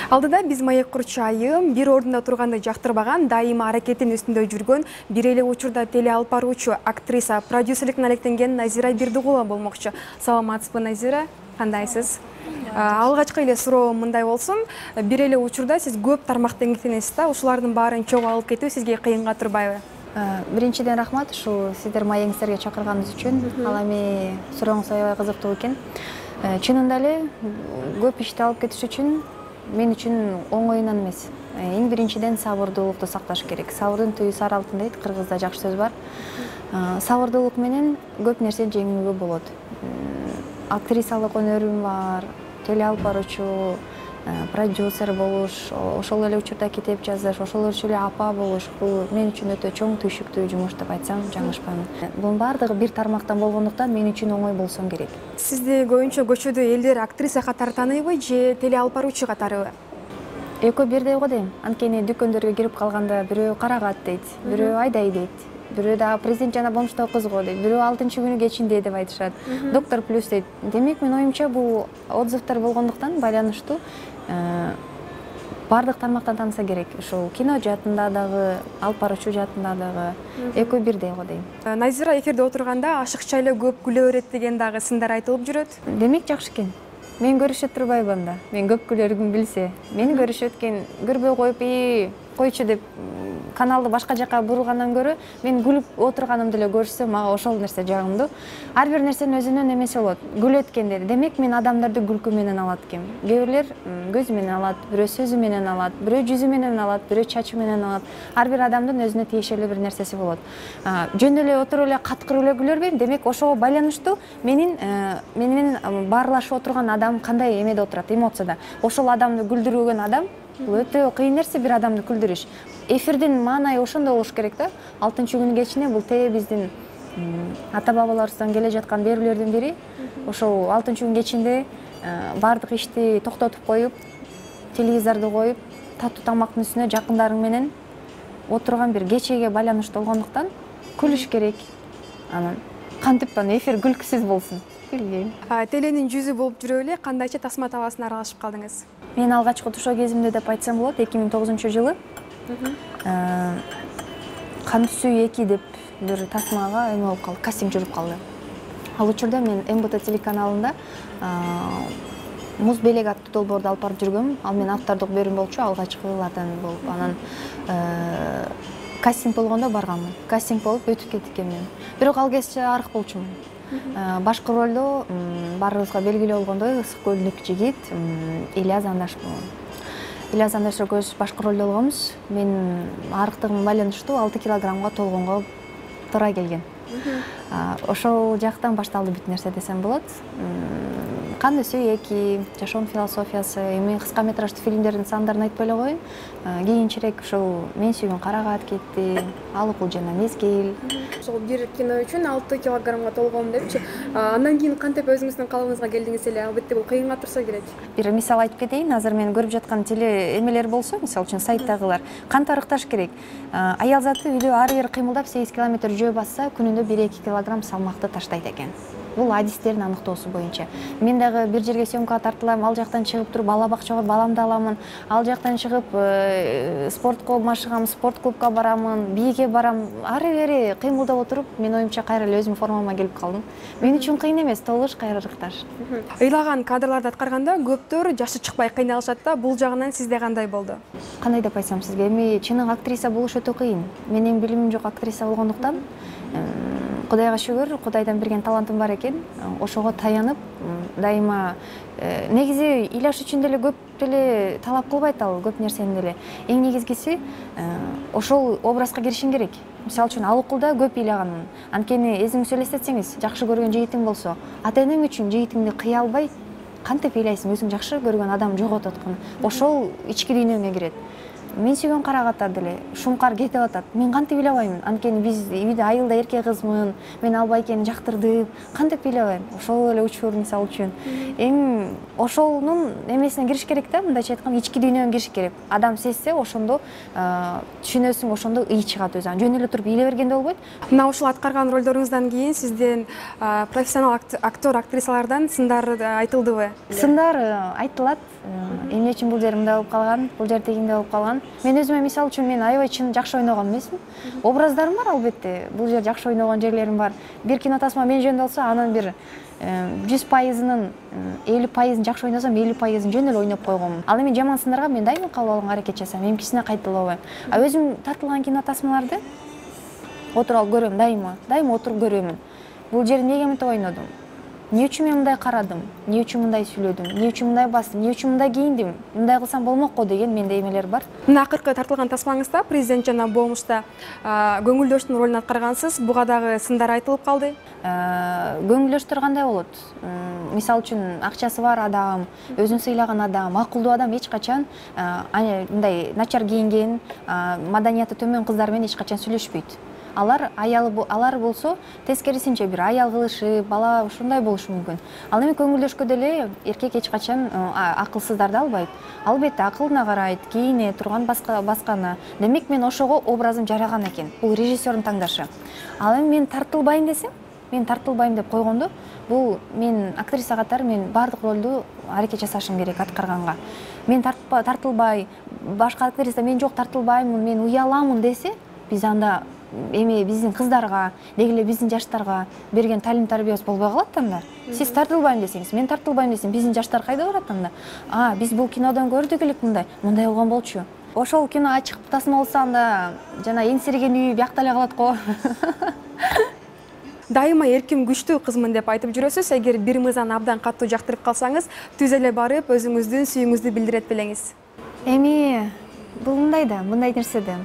Алдыда биз маек курчу айым бир ордунда турганды жактырбаган, дайыма аракеттин үстүндө жүргөн, бир эле учурда теле алып баруучу актриса, продюсерликten алектенген Назира Бердигулова болмокчу. Саламатсызбы, Назира? Кандайсыз? Алгачкы эле суроом мындай болсун. Бир эле учурда сиз көп тармакты эңгектенесиз да, ушулардын баарын чогуу алып кетүү сизге кыйынга турбайбы? Биринчиден рахмат ушул сиздер маегиңиздерге чакырганыңыз үчүн. Ал эми сурооңуз аябай кызыктуу экен. Чынында эле көп ишти алып кетиш үчүн мен үчүн оңоюнан эмес. Эң биринчиден сабырдуулукту сакташ керек. Сабырдын түйү сары алтын дейт, кыргызда жакшы сөз бар. Сабырдуулук менен көп нерсе жеңүүгө болот. Актрисалык өнөрүм бар, теле алып баруучу, продюсер болуш, ошол эле учурда китеп жазыш, ошол эле апа болуш, бул мен үчүн өтө чоң түйшүктүү жумуш деп айтсам жаңылышпаймын. Бунун баардыгы бир тармактан болгондуктан мен үчүн оңой болсо керек. Сизди көбүнчө көчөдө элдер актриса катары тааныйбы же теле алып баруучу катарыбы? Экөө бирдей го дейм. Анткени дүкөндөргө кирип калганда бирөө карагат дейт, бирөө айдай дейт. Бирөө да президент жана бомуштоо кыз го дейт, бирөө 6-күнү кечинде деп айтышат. Доктор плюс дейт. Демек мен оюмча бул отзывдар болгондуктан байланыштуу бардык тармактан тааныса керек. Ушул кино жаатында дагы, алып баруучу жаатында дагы экөө бирдей го дейм. Назира эфирде отурганда ашыкча эле көп күлө берет деген дагы сындар айтылып жүрөт. Демек жакшы экен. Мен көрүшө турбайбы анда. Мен көп күлөрүмдү билсе. Мени көрүшөт экен, көрбөй коюп, койчу деп каналды башка жака бургандан көрө, мен күлүп отурганымды эле көрсө, мага ошол нерсе жагымдуу. Ар бир нерсенин өзүнүн эмеси болот. Күлөт экен деди. Демек мен адамдарды күлкү менен алат экем. Кээ бирлер көзү менен алат, бирөө сөзү менен алат, бирөө жүзү менен алат, бирөө чачы менен алат. Ар бир адамдын өзүнө тиешелүү бир нерсеси болот. Жөн эле отуруп эле каткырып эле күлөрбөйм. Демек ошого байланыштуу менин баарлашып отурган адам кандай эмеде отурат, эмоцияда. Ошол адамды күлдүргөн адам бул өтө кыйын нерсе, бир адамды күлдүрүш. Эфирдин маанайы ошондой болуш керек да. 6-күнү кечине бул биздин ата-бабаларыбыздан келе жаткан берүүлөрдүн бири. Ошол 6-күн кечинде бардык ишти токтотуп коюп, телевизорду коюп, таттуу тамактын үстүнө жакындарың менен отурган бир кечеге байланыштуу болгондуктан күлүш керек. Анан кантип эфир күлкүсүз болсун? Билбейм. Теленин жүзү болуп жүрүп эле кандайча тасма табасына аралашып калдыңыз? Мен алгачкы тушоо кезимде деп айтсам болот, 2009-жылы. Кан түсүү 2 деп бир тасмага эме болуп калды, кастинг жүрүп калды. Ал учурда мен МБТ телеканалында Муз белек аттуу долбоорду алып барып жүргөм. Ал мен автордук берүүм болчу, алгачкылардан болуп. Анан кастинг болгондо барганмын. Кастинг болуп өтүп кеткенмин. Бирок ал кезде арык болчумун. Башкы ролдо баарыбызга белгилүү болгондой ысык көлдүк жигит Ильяс Андаш болгон. Ильяс Андаш экөөбүз башкы ролдо болгонбуз. Мен арыктыгым байланыштуу 6 килограммга толгонго туура келген. Ошол жактан башталды бүт нерсе десем болот. Кан өсүү 2, жашоонун философиясы, эми кыска метраждуу фильмдердин сандарын айтпай эле коеюн. Кийинчерээк ушул мен сүйгөн карагат кетти, ал укул жана мезгил. Ошол бир кино үчүн 6 килограммга толгом депчи. Андан кийин кантип өзүңүздүн калыбыңызга келдиңиз эле? Албетте бул кыйынга турса керек. Бир мисал айтып кетейин. Азыр мен көрүп жаткан теле эмелер болсо, мисалы үчүн сайттагылар, кант арыкташ керек. Аял заты үйдө ары бери кыймылдап 8 километр жөө басса, күнүндө 1-2 килограмм салмакты таштайт экен. Бул адистердин аныктоосу боюнча. Мен дагы бир жерге съемкага тартылам, ал жактан чыгып туруп бала бакчага баламды аламын, ал жактан чыгып спортко машыгам, спорт клубка барамын, бийге барам. Ары бери кыймылдап отуруп, мен оюмча кайра эле өзүмдүн формама келип калдым. Мен үчүн кыйын эмес, толуш кайра ырыкташ. Ыйлаган кадрларды аткарганда көптөр жашы чыкпай кыйналышат да, бул жагынан сизде кандай болду? Кандай деп айтсам сизге, эми чыныгы актриса болуш өтө кыйын. Менин билимим жок актриса болгондуктан, Кудайга шүгүр, Кудайдан берген талантым бар экен. Ошого таянып, дайыма негизи ыйлаш үчүн деле көп деле талап кылбайт ал, көп нерсени деле. Эң негизгиси ошол образга киришиң керек. Мисалы үчүн ал укулда көп ыйлаганмын. Анткени эзиңиз элестетсеңиз, жакшы көргөн жигитиң болсо, ата-энең үчүн жигитиңди кыя албай, кантип ыйлайсың, өзүң жакшы көргөн адам жоготуп аткан. Ошол ички дүйнөңө кирет. мен сүйгөн кара катар деле шумкар кетип атат. Мен кантип ыйлабаймын? Анткени биз үйдө айылда эркек кызмын. Мен ал байкени жактырдым. Кантип ыйлабайм? Ошол эле учур мисалы үчүн. Эми ошонун эмесине кириш керек да, мындайча айтканда ички дүйнөгө кириш керек. Адам сезсе, ошондо түшүнөсүң, ошондо ый чыгат өзү. Жөн эле туруп ыйлай бергенде болбойт. Мына ушул аткарган ролдоруңуздан кийин сизден профессионал актер, актрисалардан сындар айтылдыбы? Сындар айтылат. Эмне үчүн бул жер мындай болуп калган, бул жер тигиндей болуп калган. Мен өзүмө мисалы үчүн мен аябай чын жакшы ойногон эмесмин. Образдарым бар албетте. Бул жер жакшы ойногон жерлерим бар. Бир кино тасма мен жөнүндө болсо, анын бир 100%-ын 50%-ын жакшы ойносом, 50%-ын жөн эле ойноп койгонмун. Ал эми жаман сындарга мен дайыма кабыл алганга аракет жасайм. Эмкисине кайталабайм. А өзүм тартылган кино тасмаларды отуруп алып көрөм дайыма отуруп көрөмүн. Бул жерди эмнеге мынтип ойнодум? Эмне үчүн мен мындай карадым? Эмне үчүн мындай сүйлөдүм? Эмне үчүн мындай бастым? Эмне үчүн мындай кийиндим? Мындай кылсам болмок го деген менде эмелер бар. Мына акыркы тартылган тасмаңызда президент жана болмушта көңүлдөштүн ролун аткаргансыз. Буга дагы сындар айтылып калды. Көңүлдөштөр кандай болот? Мисалы үчүн акчасы бар адам, өзүн сыйлаган адам, акылдуу адам эч качан мындай начар кийинген, маданияты төмөн кыздар менен эч качан сүйлөшпөйт. Алар болсо тескерисинче бир аял кылышып, бала ушундай болушу мүмкүн. Ал эми көңүлдөшкө деле эркек эч качан акылсыздарды албайт. Албетте акылына карайт, кийине турган баскана. Демек мен ошого образым жараган экен. Бул режиссердун таңдашы. Ал эми мен тартылбайм десем, мен тартылбайм деп койгондо, бул мен актриса катары мен бардык ролду аракет жасашым керек аткарганга. Мен тартылбай, башка актриса мен жок тартылбаймын, мен уяламын десе, биз анда эми биздин кыздарга, деги эле биздин жаштарга берген талим тарбиябыз болбой калат анда. Сиз тартылбайм десеңиз, мен тартылбайм десем, биздин жаштар кайда барат анда? Биз бул кинодон көрдүк элек мындай болгон болчу. Ошол кино ачык тасма болсо анда жана эңсиреген үй биякта эле калат го. Дайыма эрким күчтүү кызмын деп айтып жүрөсүз. Эгер бир мызаны абдан катуу жактырып калсаңыз, түз эле барып өзүңүздүн сүйүүңүздү билдирет белеңиз. Эми бул мындай нерседе.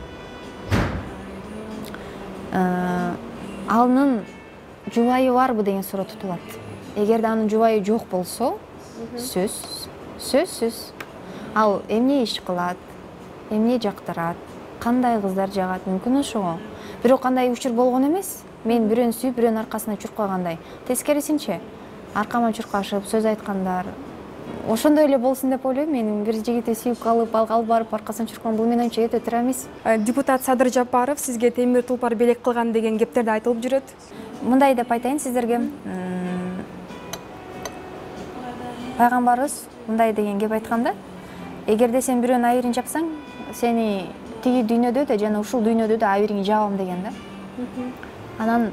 Анын жубайы барбы деген суроо тутулат. Эгерде анын жубайы жок болсо, сөзсүз. Ал эмне иш кылат, эмне жактырат, кандай кыздар жагат, мүмкүн ошого. Бирок кандай учур болгон эмес. Мен бирөөнү сүйүп, бирөөнүн аркасына чуркагандай. Тескерисинче, аркама чуркашып, сөз айткандар. Ошондой эле болсун деп ойлойм. Мен бир жигитти сүйүп калып, ал барып аркасынан чуркан, бул менин өчө өтө туура эмес. Депутат Садыр Жапаров сизге темир тулпар белек кылган деген кептер да айтылып жүрөт. Мындай деп айтайын сиздерге. Пайгамбарыбыз мындай деген кеп айтканда, эгерде сен бирөөнүн айырын жапсаң, сени тиги дүйнөдө да жана ушул дүйнөдө да айырыңды жабам деген да. Анан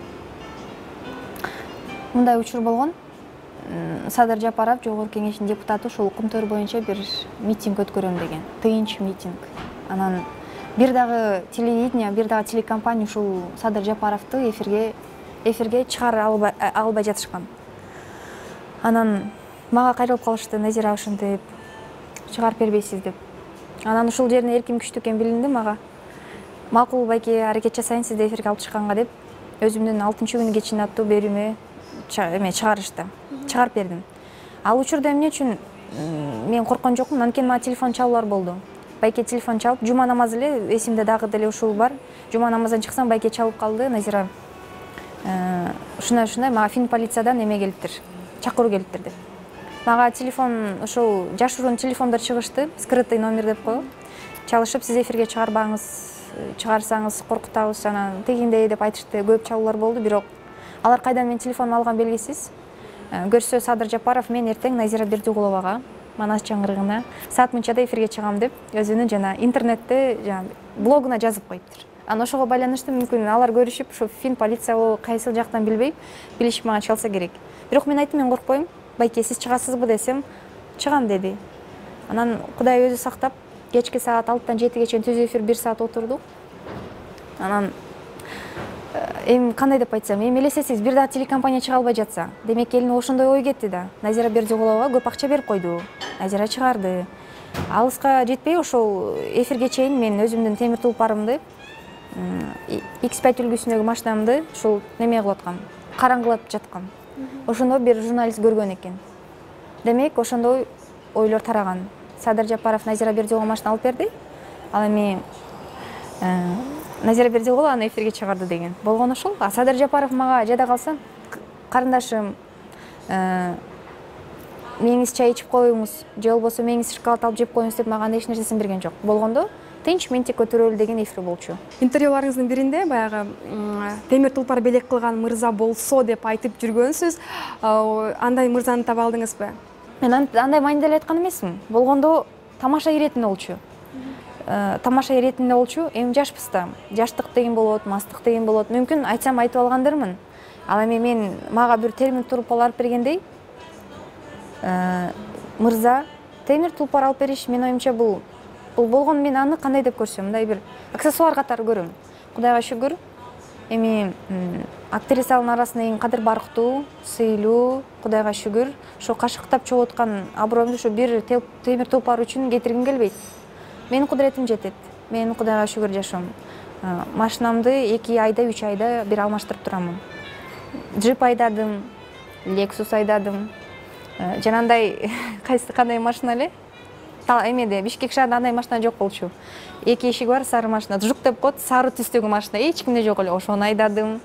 мындай учур болгон. Садыр Жапаров Жогорку Кеңештин депутаты ушул укмтөр боюнча бир митинг өткөрөм деген. Тыйынч митинг. Анан бир дагы телевидение, бир дагы телекомпания ушул Садыр Жапаровду эфирге чыгара албай жатышкан. Анан мага кайрылып калышты, Назира ушинтип чыгарып бербейсиз деп. Анан ушул жерин эрким күчтүү экени билинди мага. Макул байке, аракет жасайын сизди эфирге алып чыкканга деп, өзүмдүн 6-күнү кечин аттуу берүүмө чыгарышты. Чыгарып бердим. Ал учурда эмне үчүн мен корккон жокмун, анткени мага телефон чалуулар болду. Байке телефон чалып, жума намазы эле эсимде дагы деле ушул бар. Жума намаздан чыксам, байке чалып калды, Назира. Ушундай мага фин полициядан эме келиптир, чакыруу келиптир деп. Мага телефон ушул жашыруун телефондор чыгышты, скрытый номер деп коелу. Чалышып, сиз эфирге чыгарсаңыз коркутабыз, жана тигиндей деп айтышты, көп чалуулар болду, бирок алар кайдан мен телефонумду алган белгисиз. Көрсө Садыр Жапаров мен эртең Назира Бердигуловага Манас чаңгырыгына саат мынчада эфирге чыгам деп өзүнүн жана интернетте блогуна жазып коюптур. Анан ошого байланыштуу мүмкүн алар көрүшүп, ушу фин полиция кайсыл жактан билишип мага чалса керек. Бирок мен айттым, мен коркпойм. Байке, сиз чыгасызбы десем, чыгам деди. Анан Кудай өзү сактап, кечки саат 6-тан 7-ге чейин түз эфир 1 саат отурдук. Анан эми кандай деп айтсам, эми элестетсеңиз, бир дагы телекомпания чыга албай жатса, демек элине ошондой ой кетти да. Назира Бердигуловага көп акча берип койду. Назира чыгарды. Алыска жетпей, ошол эфирге чейин мен өзүмдүн темир тулпарымды, X5 үлгүсүндөгү машинамды ушул неме кылып аткам, караңгылап жаткам. Ошондо бир журналист көргөн экен. Демек, ошондой ойлор тараган. Садыр Жапаров Назира Бердигулова машина алып берди. Ал эми Назира Бердиғұлова аны эфирге чыгарды деген. Болгон ошол. Садыр Жапаров мага жада калса, карындашым, меңиз чай ичип коюңуз, же болбосо меңиз шоколад алып жеп коюңуз деп мага эч нерсесин берген жок. Болгондо тынч мен тек көтөрөлү деген эфир болчу. Интервьюларыңыздын биринде баягы темир тулпар белек кылган мырза болсо деп айтып жүргөнсүз. Андай мырзаны таба алдыңызбы? Мен андай маанидале айткан эмесмин. Болгондо тамаша иретинде болчу. Тамаша иретинде болчу. Эми жашпыз да. Жаштык деген болот, мастык деген болот. Мүмкүн айтсам айтып алгандырмын. Ал эми мен мага бир темир тулпар алып бергендей, мырза темир тулпар алып бериш мен оюмча бул болгон, мен аны кандай деп көрсөм, мындай бир аксессуар катары көрөм. Кудайга шүгүр, эми актрисалардын арасында эң кадыр барктуу, сыйлуу, Кудайга шүгүр, ошо кашыктап чогулткан аброюмду ошо бир темир тулпар үчүн кетиргим келбейт. Менин кудуретим жетет. Мен Кудайга шүгүр жашоом. Машинамды 2 айда, 3 айда бир алмаштырып турамын. Джип айдадым, Lexus айдадым. Жанандай кандай машина эле? Эмеде Бишкек шаарында андай машина жок болчу. 2 эшиги бар сары машина. Жук деп коет, сары түстөгү машина. Эч кимде жок эле. Ошону айдадым.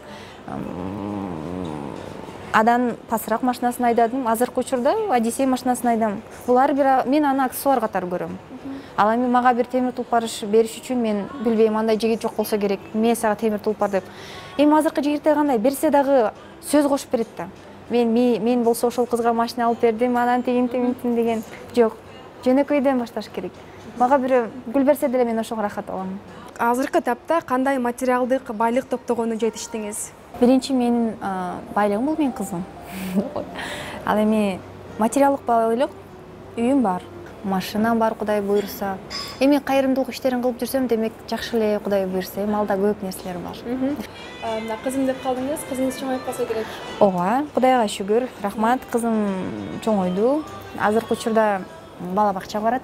Адан пасыраак машинасын айдадым. Азыркы учурда Одиссей машинасын айдам. Булар бир мен аны аксессуар катары көрөм. Ал эми мага бир темир тулпар бериш үчүн мен билбейм, андай жигит жок болсо керек. Мен сага темир тулпар деп. Эми азыркы жигиттер кандай берсе дагы сөз кошуп берет да. Мен болсо ошол кызга машина алып бердим, анан тигин деген жок. Жөнөкөйдөн башташ керек. Мага бирөө гүл берсе деле мен ошого рахат алам. Азыркы тапта кандай материалдык байлык топтогонду жетиштиңиз? Биринчи менин байлыгым бул менин кызым. Ал эми материалдык байлык үйүм бар, машинам бар, Кудай буйрса. Эми кайрымдуулук иштерин кылып жүрсөм, демек жакшы эле, Кудай буйрса. Эми алда көп нерселер бар. Мына кызым деп калдыңыз, кызыңыз чоңоюп калса керек. Ооба, Кудайга шүгүр, рахмат. Кызым чоңойду. Азыркы учурда бала бакчага барат.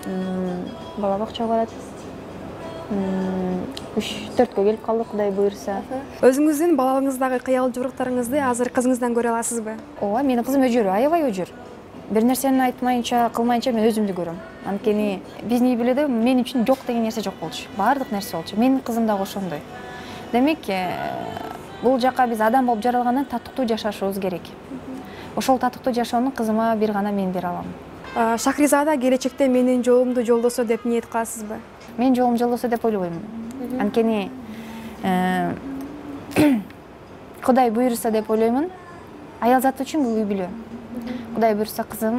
3-4кө келип калды, Кудай буйрса. Өзүңүздүн балалыгыңыздагы кыял жоруктарыңызды азыр кызыңыздан көрө аласызбы? Ооба, менин кызым өжөр, аябай өжөр. Бир нерсени айтмайынча, кылмайынча мен өзүмдү көрөм. Анткени биздин үй бүлөдө мен үчүн жок деген нерсе жок болчу. Баардык нерсе болчу. Менин кызым дагы ошондой. Демек, бул жака биз адам болуп жаралгандан татыктуу жашашыбыз керек. Ошол татыктуу жашоону кызыма бир гана мен бере алам. Шахризада келечекте менин жолумду жолдосо деп ниет кыласызбы? Мен жолум жолдосо деп ойлобойм. Анткени Кудай буйрса деп ойлоймун. Аял заты үчүн бул үй бүлө. Кудай буйрса кызым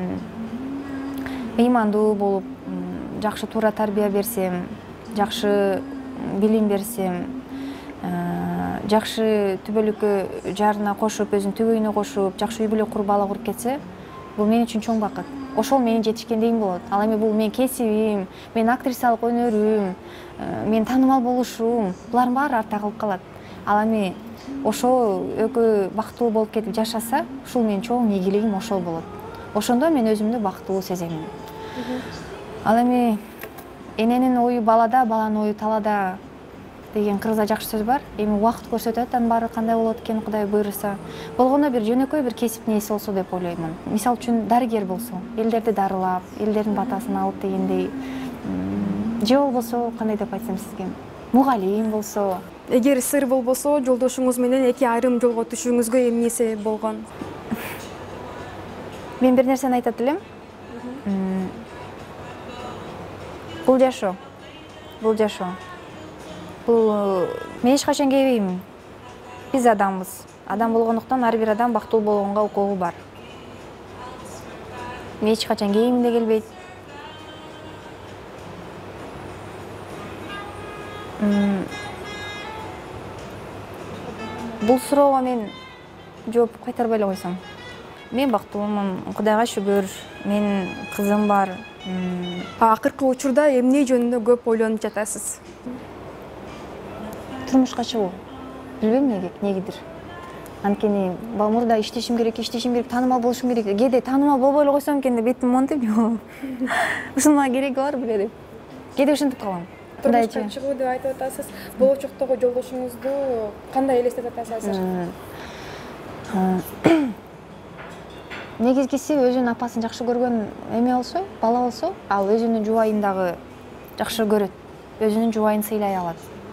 ыймандуу болуп, жакшы туура тарбия берсем, жакшы билим берсем, жакшы түбөлүккө жарына кошуп, өзүнүн түбөгүнө кошуп, жакшы үй бүлө куруп, бала куруп кетсе, бул мен үчүн чоң бакыт. Ошол менин жетишкендигим болот. Ал эми бул менин кесибим, менин актрисалык өнөрүм, менин таанымал болушум, булардын баары артта калып калат. Ал эми ошол экөө бактылуу болуп кетип жашаса, ушул менин чоң ийгилигим ошол болот. Ошондо мен өзүмдү бактылуу сеземин. Ал эми эненин ою балада, баланын ою талада деген кыргызда жакшы сөз бар. Эми убакыт көрсөтөт, анын баары кандай болот экен, Кудай буйрса. Болгондо бир жөнөкөй бир кесиптин ээси болсо деп ойлоймун. Мисалы үчүн дарыгер болсо, элдерди дарылап, элдердин батасын алып дегендей. Же болбосо, кандай деп айтсам сизге, мугалим болсо. Эгер сыр болбосо, жолдошуңуз менен эки айрым жолго түшүүңүзгө эмне себеп болгон? Мен бир нерсени айтат элем. Бул жашоо. Мен эч качан кейбейм. Биз адамбыз. Адам болгондуктан ар бир адам бактылуу болгонго укугу бар. Мен эч качан кейбим де келбейт. Бул суроого мен жооп кайтарбай эле койсом. Мен бактылуумун, Кудайга шүгүр, менин кызым бар. Акыркы учурда эмне жөнүндө көп ойлонуп жатасыз? Турмушка чыгуу. Билбейм негедир. Анткени мурда иштешим керек, таанымал болушум керек. Кээде таанымал болбой эле койсом экен деп бетим монтип жок. Ушуга кереги бар беле деп. Кээде ушинтип калам. Турмушка чыгуу деп айтып атасыз. Болочоктогу жолдошуңузду кандай элестетип атасыз азыр? Негизгиси өзүнүн апасын жакшы көргөн эме болсо, бала болсо, ал өзүнүн жубайын дагы жакшы көрөт, өзүнүн жубайын сыйлай алат.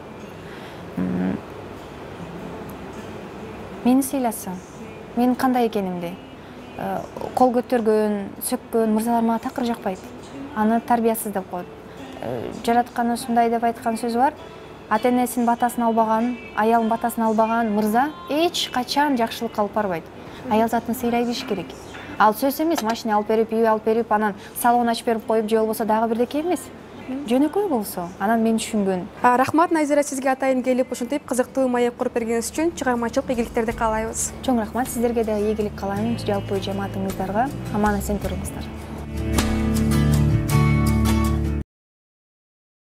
Мени сыйласа, мен кандай экенимди, кол көтөргөн, сөккөн мырзалар мага такыр жакпайт. Аны тарбиясыз деп коет. Жараткан ушундай деп айткан сөзү бар. Ата-энесинин батасын албаган, аялдын батасын албаган мырза эч качан жакшылык алып барбайт. Аял затын сыйлай билиш керек. Ал сөз эмес, машина алып берип, үй алып берип, анан салон ачып берип коюп, же болбосо дагы бирдеке эмес. Жөнөкөй болсо, анан мен түшүнгөн. Рахмат Назира, сизге атайын келип ушинтип кызыктуу маек куруп бергениңиз үчүн чыгармачылык ийгиликтерди каалайбыз. Чоң рахмат, сиздерге да ийгилик каалайм, жалпы жамаатыңыздарга. Аман эсен туруңуздар.